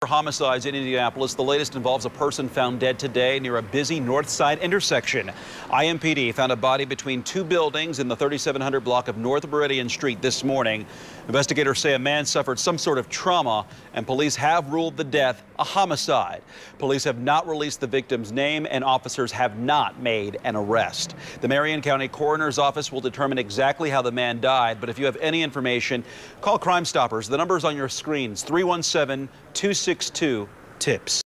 Homicides in Indianapolis. The latest involves a person found dead today near a busy north side intersection. IMPD found a body between two buildings in the 3700 block of North Meridian Street this morning. Investigators say a man suffered some sort of trauma, and police have ruled the death a homicide. Police have not released the victim's name, and officers have not made an arrest. The Marion County Coroner's Office will determine exactly how the man died, but if you have any information, call Crime Stoppers. The number's on your screens, 317-262-TIPS.